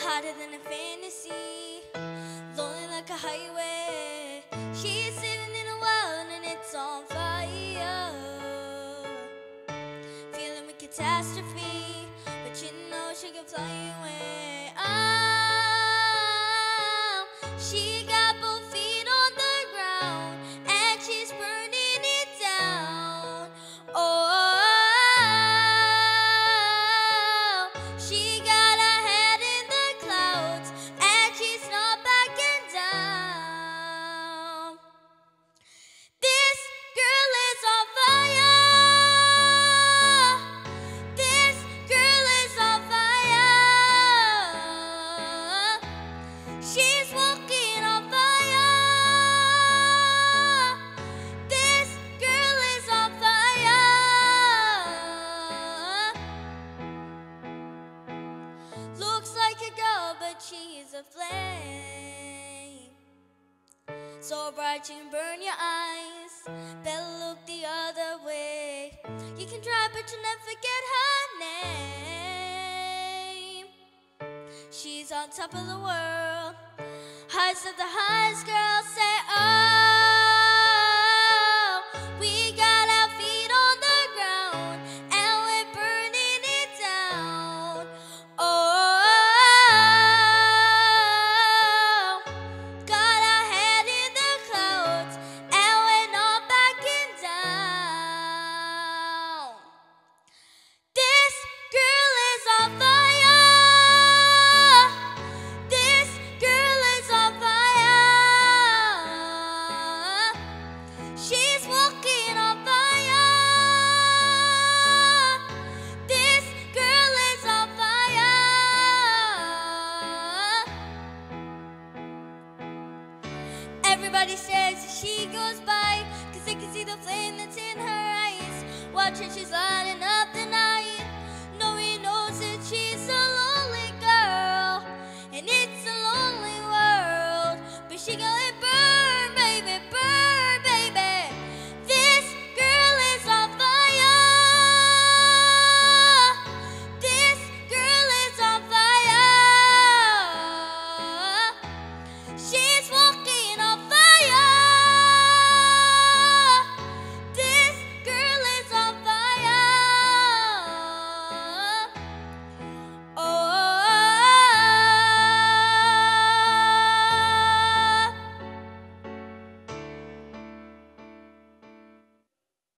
hotter than a fantasy, lonely like a highway. She's sitting in a world and it's on fire, feeling with catastrophe, but you know she can fly away. Oh, she got both feet on the ground and she's burning it down. Oh, she got her head in the clouds and she's not backing down. This girl is on fire. This girl is on fire. She's walking on fire. This girl is on fire. Looks like a girl, but she's a flame. So bright you can burn your eyes. Better look the other way. You can try, but you'll never forget her name. She's on top of the world, highest of the highest. Girls say, oh, we got our feet on the ground and we're burning it down. Oh, got our head in the clouds and we're not backing down. This girl is on fire. This girl is on fire. She's walking on fire. This girl is on fire. Everybody says as she goes by, 'cause they can see the flame that's in her eyes. Watch her, she's lighting up the night.